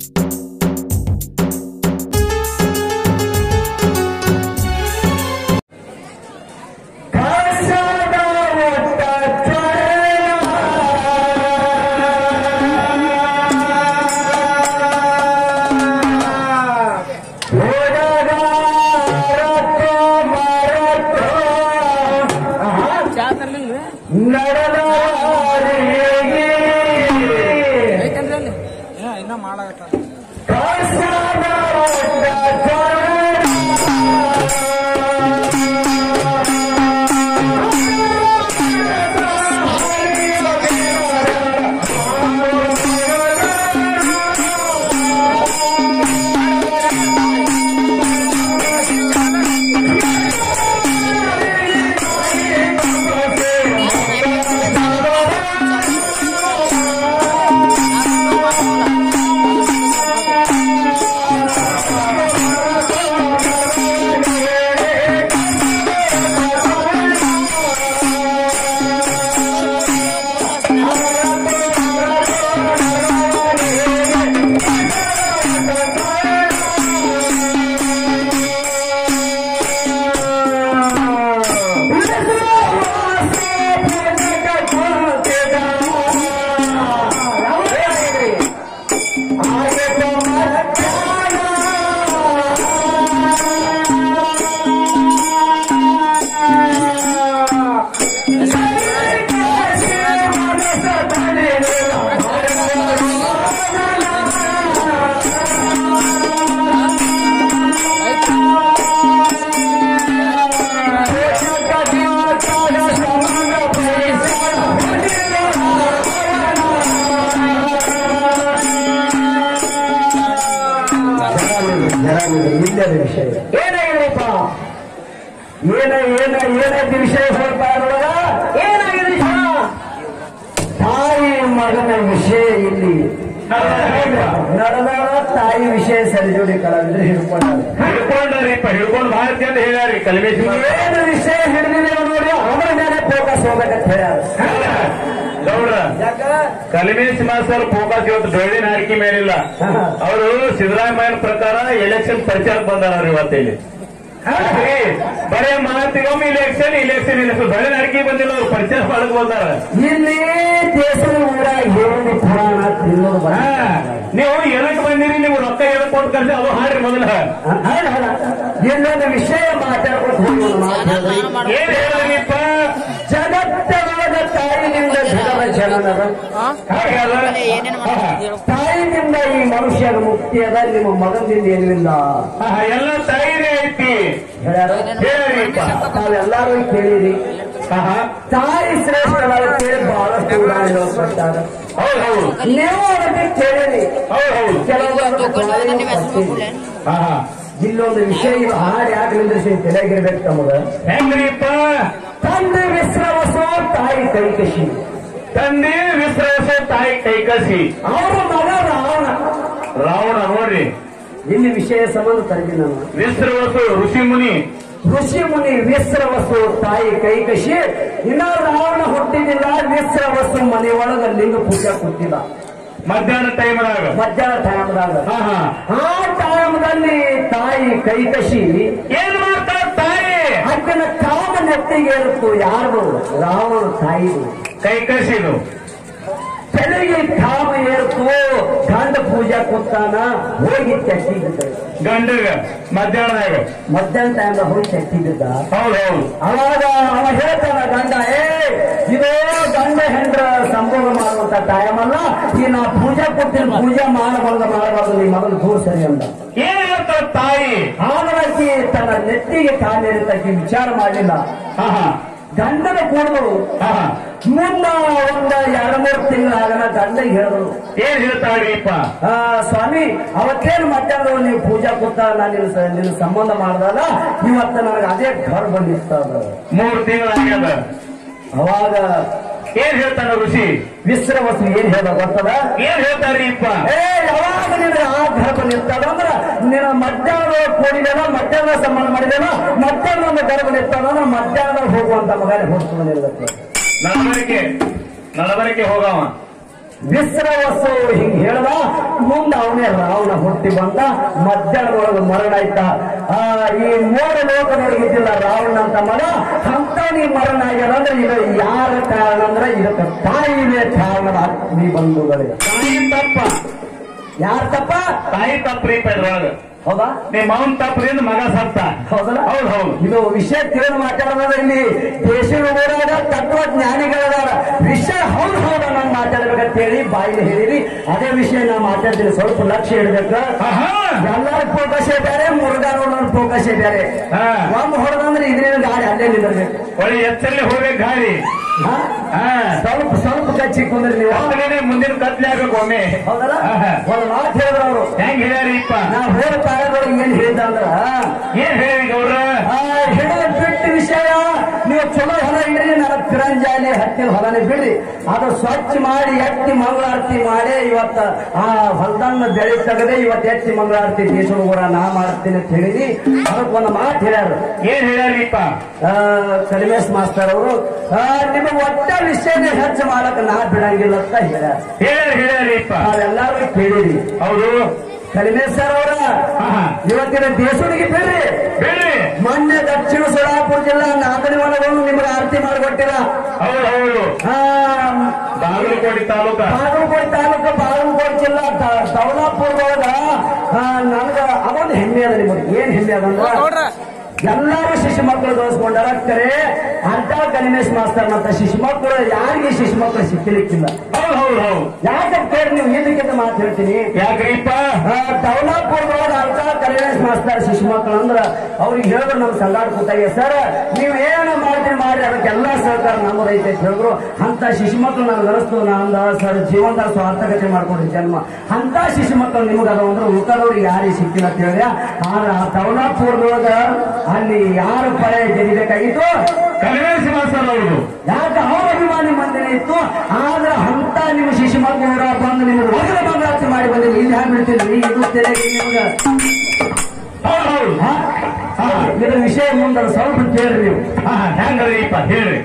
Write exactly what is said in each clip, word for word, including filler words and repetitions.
ತಾಯಿ ವಿಷಯ ಸರಿಜೋಡಿ ಕಲಾವಿದ್ರೆ ಹಿಡ್ಕೊಂಡ್ರಿ ಹಿಡ್ಕೊಂಡ್ರಿಪ್ಪ ಹಿಡ್ಕೊಂಡು ಬಹಳ ಚಂದ ಹೇಳ್ಯಾರಿ ಕಲಿಮೇಶ್ ಏನು ವಿಷಯ ಹಿಡಿದಿದೆ ನೋಡಿ ಅವರ ಮೇಲೆ ಫೋಕಸ್ ಹೋಗ್ಬೇಕಂತ ಹೇಳ್ಯಾರ ಗೌಡ್ರ ಕಲಿಮೇಶ್ ಮಾಸ್ತರ್ ಫೋಕಸ್ ಇವತ್ತು ಬೆಳ್ಳಿನ ಹಾರಿಕೆ ಮೇಲಿಲ್ಲ. ಅವರು ಸಿದ್ದರಾಮಯ್ಯನ ಪ್ರಕಾರ ಎಲೆಕ್ಷನ್ ಪ್ರಚಾರಕ್ಕೆ ಬಂದಾರ ಇವತ್ತೇಳಿ ಬರೇ ಮಾತಿಗೊಮ್ಮೆ ಇಲೆಕ್ಷನ್ ಇಲೆಕ್ಷನ್ ಇಲೆಕ್ಷನ್ ಬೆಳ್ಳಿನ ಹಾರಿಕೆ ಬಂದಿಲ್ಲ ಅವ್ರು ಪ್ರಚಾರ ಮಾಡಕ್ ಬಂದಾರ. ಇಲ್ಲಿ ದೇಶದ ಊರಾಗ ಏನು ಪುರಾಣ ತಿನ್ನೋದು ನೀವು ಏನಕ್ಕೆ ಬಂದಿರಿ ನೀವು ರೊಕ್ಕ ಏನಕ್ಕೆ ಕೊಟ್ಟು ಕಳ್ಸಿ ಅದು ಹಾಡ್ರಿ ಮೊದಲ ಇನ್ನೊಂದು ವಿಷಯ ಮಾತಾಡ್ಕೊಂಡು ಏನ್ ಹೇಳಿದ್ರಿಪ್ಪ ಜಗತ್ತವಾದ ತಾಯಿನಿಂದ ಜಗದ ಜನನದ ತಾಯಿನಿಂದ ಈ ಮನುಷ್ಯನ ಮುಕ್ತಿ ಅದ ನಿಮ್ಮ ಮಗನಿಂದ ಏನಿಲ್ಲ ಎಲ್ಲ ತಾಯಿನೇ ಐತಿ ಹೇಳಿರಿಪ್ಪ ತಾವೆಲ್ಲರೂ ಕೇಳಿರಿ ತಾಯಿ ಶ್ರೇಷ್ಠವಾದ ಕೇಳಿ ಬಹಳಷ್ಟು ಉದಾಹರಣೆಗಳು ಕೊಡ್ತಾರೆ. ಹೌದೌದು ನೀವು ಅದಕ್ಕೆ ಕೇಳಿರಿ ಕೆಲವು ಇಲ್ಲೊಂದು ವಿಷಯ ಇದು ಹಾಡು ಯಾಕೆ ನಿಂದ್ರಿಸಿ ತಲೆಗಿರ್ಬೇಕು ತಮಗ ಹೆಂಗ್ರಿಪ್ಪ ತಂದೆ ವಿಶ್ರವಸೋ ತಾಯಿ ಕೈಕಶಿ ತಂದೆ ವಿಶ್ರವಸೋ ತಾಯಿ ಕೈಕಶಿ ಅವರ ಮಗ ರಾವಣ ರಾವಣ ನೋಡ್ರಿ ಇಲ್ಲಿ ವಿಷಯ ಸಂಬಂಧ ತರಗಿ ನಾನು ವಿಶ್ರವಸು ಋಷಿ ಮುನಿ ಋಷಿ ಮುನಿ ವಿಶ್ರವಸು ತಾಯಿ ಕೈಕಶಿ ಇನ್ನ ರಾವಣ ಹುಟ್ಟಿದಿಲ್ಲ ವಿಶ್ರವಸು ಮನೆ ಒಳಗ ಲಿಂಗ ಪೂಜೆ ಕೊಟ್ಟಿಲ್ಲ ಮಧ್ಯಾಹ್ನ ಟೈಮ್ದಾಗ ಮಧ್ಯಾಹ್ನ ಟೈಮ್ದಾಗ ಆ ಟೈಮ್ದಲ್ಲಿ ತಾಯಿ ಕೈಕಶಿ ಏನ್ ಮಾಡ್ತಾರ ತಾಯಿ ಅಕ್ಕನ ಕಾಮ ನೆತ್ತಿಗೆ ಇರುತ್ತು ಯಾರು ರಾವಣ ತಾಯಿ ಕೈಕಶಿದು ತಲೆಗೆ ಕಾಮ ಏರ್ತು ಗಂಡ ಪೂಜಾ ಕೊತ್ತಾನ ಹೋಗಿ ಚಟ್ಟಿದ್ದ ಗಂಡಗ ಮಧ್ಯಾಹ್ನದಾಗ ಮಧ್ಯಾಹ್ನ ಟೈಮ್ದಾಗ ಹೋಗಿ ಚಟ್ಟಿದ್ದ ಹೌದೌದು ಅವಾಗ ಅವ ಹೇಳ್ತಾನ ಗಂಡ ಏ ಇದು ಗಂಡ ಹೆಂಡ್ರ ಸಂಭೋಗ ಮಾಡುವಂತ ಟೈಮ್ ಅಲ್ಲ ಈ ನಾ ಪೂಜಾ ಕೊಟ್ಟಿನ ಪೂಜಾ ಮಾಡಬಾರ್ದು ಮಾಡಬಾರ್ದು ನೀ ಮೊದಲು ದೂರ ಸರಿ ಅಂತ ಏನ್ ಹೇಳ್ತಾರ ತಾಯಿ ಆದರಾಕಿ ತನ್ನ ನೆತ್ತಿಗೆ ಕಾಲಿರ್ತಕ್ಕೆ ವಿಚಾರ ಮಾಡಲಿಲ್ಲ ಗಂಡನ ಕೂಡಲು ಮುಂದ ಒಂದ ಎರಡು ಮೂರು ತಿಂಗಳಾಗನ ಗಂಡ ಹೇಳಿದ್ರು ಏನ್ ಹೇಳ್ತಾಳಿಪ್ಪ ಸ್ವಾಮಿ ಅವತ್ತೇನು ಮಧ್ಯಾಹ್ನ ನೀವು ಪೂಜಾ ಕೊಟ್ಟ ನಾನು ನಿನ್ನ ಸಂಬಂಧ ಮಾಡ್ದಲ್ಲ ಇವತ್ತ ನನಗೆ ಅದೇ ಘರ್ ಬಂದಿರ್ತದ ಮೂರು ತಿಂಗಳಾಗ್ಯದ. ಅವಾಗ ಏನ್ ಹೇಳ್ತಾನ ಋಷಿ ವಿಶ್ರವಸು ಏನ್ ಹೇಳ ಗೊತ್ತದ ಏನ್ ಹೇಳ್ತಾರೀಪ್ಪ ಏ ಯಾವಾಗ ನಿನ್ನ ಆ ಘರ ಬಂದಿರ್ತದ ಅಂದ್ರ ನಿನ್ನ ಮಧ್ಯಾಹ್ನ ಕೂಡಿದೇನ ಮಧ್ಯಾಹ್ನ ಸಂಬಂಧ ಮಾಡಿದೇನ ಮಧ್ಯಾಹ್ನ ಒಂದು ಘರ ಬಂದಿರ್ತದ ಅಂದ್ರೆ ಮಧ್ಯಾಹ್ನ ಹೋಗುವಂತ ಮಗನೇ ಹೊಡ್ಕೊಂಡು ಇರುತ್ತೆ ನಡವರಿಕೆ ನಡವರಿಕೆ ಹೋಗವ ವಿಶ್ರವಸು ಹಿಂಗ್ ಹೇಳ್ದ. ಮುಂದೆ ಅವನೇ ರಾವಣ ಹುಟ್ಟಿ ಬಂದ. ಮಧ್ಯಾಹ್ನದೊಳಗೆ ಮರಣ ಆಯ್ತ. ಆ ಈ ಮೂರು ಲೋಕದೊಳಗಿದ್ದಿಲ್ಲ ರಾವಣ ಅಂತ ಮಗ. ಅಂತ ನೀ ಮರಣ ಆಗ್ಯಾರಂದ್ರೆ ಇದು ಯಾರ ಕಾರಣ ಅಂದ್ರೆ ಇದಕ್ಕೆ ತಾಯಿನೇ ಕಾರಣ. ನೀ ಬಂಧುಗಳೇ ತಾಯಿ ತಪ್ಪ. ಯಾರ ತಪ್ಪ? ತಾಯಿ ತಪ್ಪ್ರಿ ಇದ್ರೊಳಗ. ಹೌದಾ? ನಿಮ್ಮ ಅವನ್ ತಪ್ಪ್ರಿಂದ ಮಗ ಸತ್ತ. ಹೌದಲ್ಲ? ಹೌದು ಹೌದು. ಇದು ವಿಷಯ ತಿಳಿದು ಮಾತಾಡೋದ್ರೆ ಇಲ್ಲಿ ದೇಶದ ಊರಾಗ ತತ್ವಜ್ಞಾನಿಗಳದಾರ. ವಿಷಯ ಹೌದು ಹೌದ ನಾನು ಮಾತಾಡ್ಬೇಕಂತ ಹೇಳಿ ಬಾಯಿಲಿ ಹೇಳಿರಿ. ಅದೇ ವಿಷಯ ನಾ ಮಾತಾಡ್ತೀನಿ. ಸ್ವಲ್ಪ ಲಕ್ಷ್ಯ ಇಡ್ಬೇಕು. ಎಲ್ಲರ ಫೋಕಸ್ ಬೇರೆ, ಮುರುಘಾನವ್ರ ಫೋಕಸ್ ಬೇರೆ. ಒಂದು ಹೊಡೆದಂದ್ರೆ ಇದ್ರೇನು ಗಾಡಿ ಅಲ್ಲೇ ನಿಂದಿರ್ಬೇಕು. ಒಳ್ಳೆ ಎತ್ತಲ್ಲಿ ಹೋಗ್ಬೇಕು ಗಾಡಿ. ಸ್ವಲ್ಪ ಸ್ವಲ್ಪ ಕಚ್ಚಿ ಕುಂದ್ರಿ ನೀವು. ಮುಂದಿನ ಕತ್ಲೆ ಆಗ್ಬೇಕು ಒಮ್ಮೆ. ಹೌದಲ್ಲ? ಒಂದು ಮಾತು ಹೇಳಿದ್ರು ಅವರು. ಹೆಂಗ್ ಹೇಳ್ಯಾರಿಪ್ಪ? ನಾ ಹೋದ ಕಾಲದೊಳಗೆ ಏನ್ ಹೇಳಿದ ಅಂದ್ರ ಏನ್ ಹೇಳಿ ಗೌಡ್ರ? ಹಿಡಿದ ಬಿಟ್ಟು ವಿಷಯ ನೀವು ಚಲೋ ಹೊಲ ಇಡ್ರಿ, ನನ್ನ ಪಿರಂಜಾಲಿ ಹತ್ತಿನ ಹೊಲನೇ ಬಿಡ್ರಿ. ಅದು ಸ್ವಚ್ಛ ಮಾಡಿ ಎತ್ತಿ ಮಂಗಳಾರತಿ ಮಾಡಿ ಇವತ್ತ ಆ ಹೊಲದನ್ನ ಬೆಳೆ ತೆಗದೆ ಇವತ್ತು ಎತ್ತಿ ಮಂಗಳಾರತಿ ದೇಶದ ಊರ ನಾ ಮಾಡ್ತೀನಿ ಅಂತ ಹೇಳಿದಿ. ಅದಕ್ಕೆ ಒಂದು ಮಾತು ಹೇಳ್ಯಾರ. ಏನ್ ಹೇಳ್ಯಾರಿಪ್ಪ? ಕಡಿಮೇಶ್ ಮಾಸ್ತರ್ ಅವರು ನಿಮಗೆ ಒಟ್ಟ ವಿಷಯನೇ ಹೆಚ್ಚು ಮಾಡಕ್ ನಾ ಬಿಡಂಗಿಲ್ಲ ಅಂತ ಹೇಳ್ಯಾರ. ಹೇಳ್ಯಾರ ಹೇಳ್ಯಾರಿಪ್ಪ. ನಾವೆಲ್ಲರೂ ಕೇಳಿರಿ. ಹೌದು. ಕಡಿಮೇಶ್ ಸರ್ ಅವರ ಇವತ್ತಿನ ದೇಶಗಳಿಗೆ ಬಿಡ್ರಿ. ಬಿಡ್ರಿ. ಮೊನ್ನೆ ದಕ್ಷಿಣ ಸೋಲಾಪುರ ಜಿಲ್ಲಾ ನಾಗರಿ ಒಳಗೊಂಡು ನಿಮ್ಗೆ ಆರತಿ ಮಾಡಿಕೊಟ್ಟಿಲ್ಲ. ಹೌದು ಹೌದು. ಬಾಗಲಕೋಟೆ ತಾಲೂಕ ಬಾಗಲಕೋಟೆ ತಾಲೂಕು ಬಾಗಲಕೋಟೆ ಜಿಲ್ಲಾ ಸೌಲಾಪುರದೊಳಗ ನನಗ ಅದೊಂದು ಹೆಮ್ಮೆ ಅದ. ನಿಮಗೆ ಏನ್ ಹೆಮ್ಮೆ ಅದಂದ್ರ ಎಲ್ಲರೂ ಶಿಶು ಮಕ್ಕಳು ದೋಸ್ಕೊಂಡಾರ. ಕರೆ ಅಂತ ಕನಿಮೇಶ್ ಮಾಸ್ತರ್ ಅಂತ ಶಿಶು ಮಕ್ಕಳು ಯಾರಿಗೆ ಶಿಶು ಮಕ್ಕಳು ಸಿಕ್ಕಲಿಕ್ಕಿಲ್ಲ. ಹೌದು ಹೌದು ಹೌದು. ಯಾಕಂತ ಹೇಳಿ ನೀವು ಇದಕ್ಕಿಂತ ಮಾತು ಹೇಳ್ತೀನಿ. ಯಾಕ್ರಿಪ್ಪ? ದೌಲಾಪುರದೊಳಗ ಅಂತ ಕನಿಮೇಶ್ ಮಾಸ್ತರ್ ಶಿಶು ಮಕ್ಕಳು ಅಂದ್ರ ಅವ್ರಿಗೆ ಹೇಳಿದ್ರು ನಮ್ ಸಂಗಾಟ ಕೂತಾಗೆ, ಸರ್ ನೀವು ಏನ ಮಾಡ್ತೀರಿ ಮಾಡಿ ಅದಕ್ಕೆಲ್ಲ ಸಹಕಾರ ನಮ್ಮದೈತೆ ಅಂತ ಹೇಳಿದ್ರು. ಅಂತ ಶಿಶು ಮಕ್ಕಳು ನಾನು ನಡೆಸ್ತು ನಂದ ಸರ್ ಜೀವನದಾಗ ಸ್ವಾರ್ಥಕತೆ ಮಾಡ್ಕೊಂಡ್ರಿ ಜನ್ಮ. ಅಂತ ಶಿಶು ಮಕ್ಕಳು ನಿಮ್ಗೆ ಅದ ಅಂದ್ರೆ ಉಳ್ಕದವ್ರಿಗೆ ಯಾರಿಗೆ ಸಿಕ್ಕಿಲ್ಲ ಅಂತ ಹೇಳಿದ್ರೆ ಆದ್ರೆ ಆ ದೌಲಾಪುರದೊಳಗ ಅಲ್ಲಿ ಯಾರು ಪರ ಗೆದಿಬೇಕಾಗಿತ್ತು? ಕನಿಮೇಶ್ ಮಾಸ್ತರ್ ಅವರು. ಯಾಕೆ ಅವ್ರ ಅಭಿಮಾನಿ ಮಂದಿನ ಇತ್ತು. ಆದ್ರೆ ಅಂತ ನಿಮ್ಮ ಶಿಶು ಮಕ್ಕಳು ಬಂದು ನಿಮ್ಗೆ ಮೊದಲ ಮಂಗಳಾರತಿ ಮಾಡಿ ಬಂದಿಲ್ಲ. ಇಲ್ಲಿ ಹ್ಯಾಂಗ್ ಬಿಡ್ತೀನಿ ಇದು ತೆರೆಗೆ ನಿಮ್ಗೆ. ಇದರ ವಿಷಯ ಮುಂದೆ ಸ್ವಲ್ಪ ಕೇಳ್ರಿ ನೀವು. ಹೆಂಗ್ರಿಪ್ಪ ಹೇಳ್ರಿ.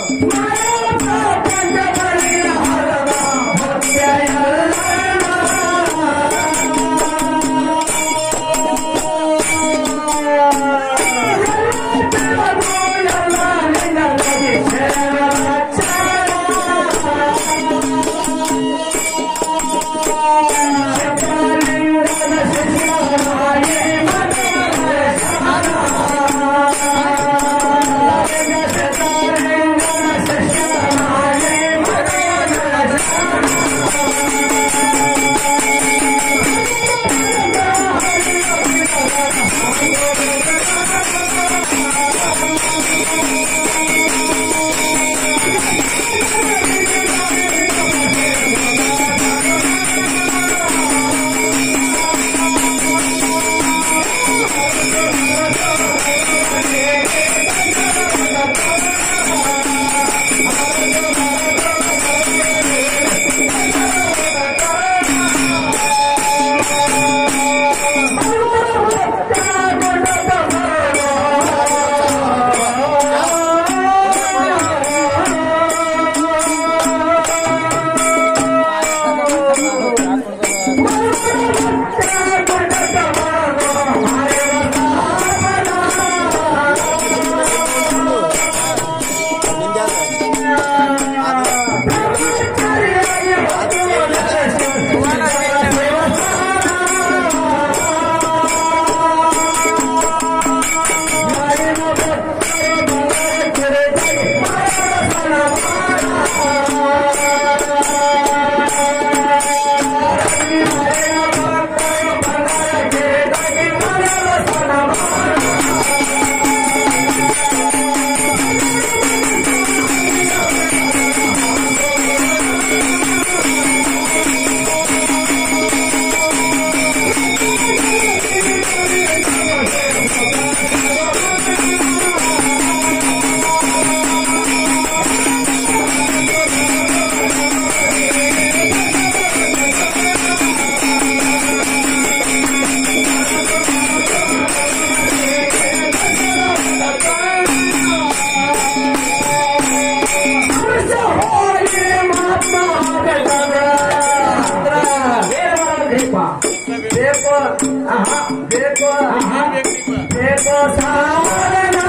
देखो देखो सावरना